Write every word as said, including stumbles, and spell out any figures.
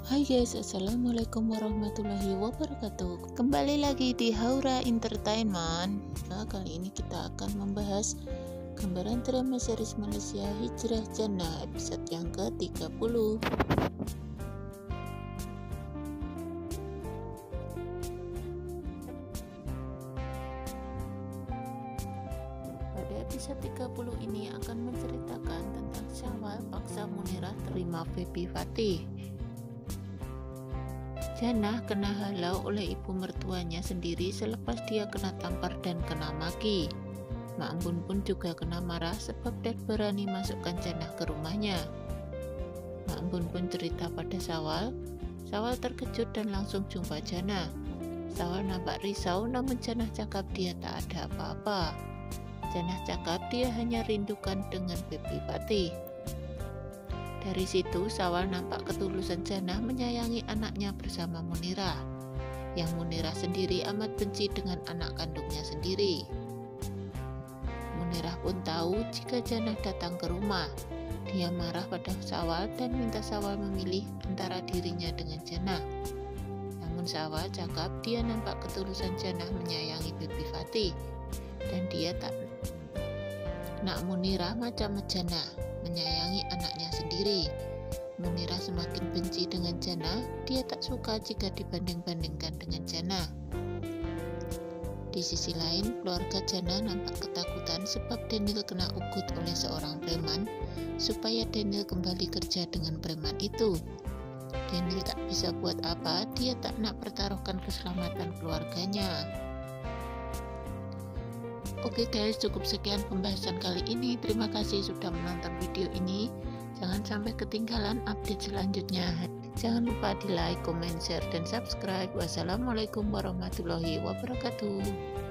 Hai guys, assalamualaikum warahmatullahi wabarakatuh. Kembali lagi di Haura Entertainment. Nah, kali ini kita akan membahas gambaran drama series Malaysia Hijrah Jannah episode yang ke tiga puluh. Pada episode tiga puluh ini akan menceritakan tentang Syawal paksa Munirah terima Baby Fatih. Jannah kena halau oleh ibu mertuanya sendiri selepas dia kena tampar dan kena maki. Mak Embun pun juga kena marah sebab Dad berani masukkan Jannah ke rumahnya. Mak Embun pun cerita pada Syawal. Syawal terkejut dan langsung jumpa Jannah. Syawal nampak risau, namun Jannah cakap dia tak ada apa-apa. Jannah cakap dia hanya rindukan dengan Baby Fatih. Dari situ Syawal nampak ketulusan Jannah menyayangi anaknya bersama Munirah, yang Munirah sendiri amat benci dengan anak kandungnya sendiri. Munirah pun tahu jika Jannah datang ke rumah. Dia marah pada Syawal dan minta Syawal memilih antara dirinya dengan Jannah. Namun Syawal cakap dia nampak ketulusan Jannah menyayangi Baby Fatih, dan dia tak nak Munirah macam Jannah menyayangi anaknya sendiri. Munirah semakin benci dengan Jannah. Dia tak suka jika dibanding-bandingkan dengan Jannah. Di sisi lain, keluarga Jannah nampak ketakutan sebab Daniel kena ugut oleh seorang preman supaya Daniel kembali kerja dengan preman itu. Daniel tak bisa buat apa, dia tak nak pertaruhkan keselamatan keluarganya. Oke guys, cukup sekian pembahasan kali ini. Terima kasih sudah menonton video ini. Jangan sampai ketinggalan update selanjutnya. Jangan lupa di like, comment, share, dan subscribe. Wassalamualaikum warahmatullahi wabarakatuh.